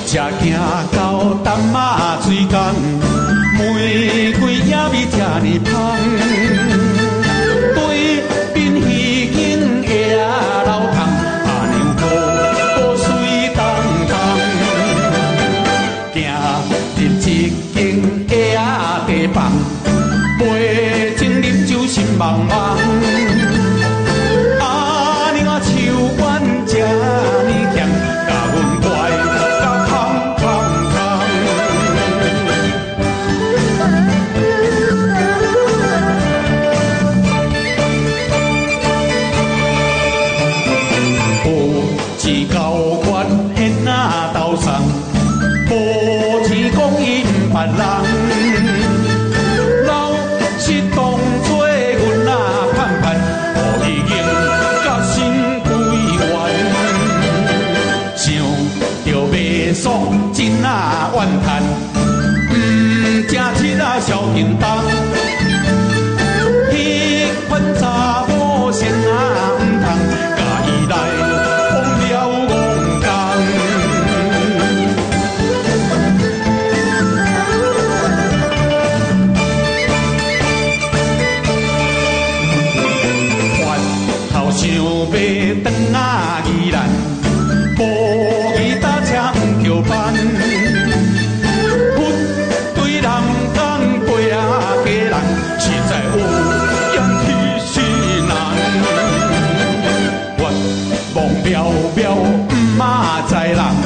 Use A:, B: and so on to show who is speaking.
A: 车行到淡马水港，玫瑰也味这呢香。对面鱼景的老汤，阿娘姑水当当。行入一间的茶房，杯前饮酒心茫茫。阿娘啊，手腕这呢强，甲阮怪甲胖胖胖。无钱交关现那斗送，无钱讲因别人。老是当作阮那盼盼，互伊用甲心归原。想着袂爽真啊怨叹，正七啊小叮当。迄款查某先啊毋通，甲伊来忘了戆工。翻头想要转啊宜兰，无伊搭车毋叫班。对人讲背啊家人，实在有嫌气死人。月望渺渺，毋捌在人。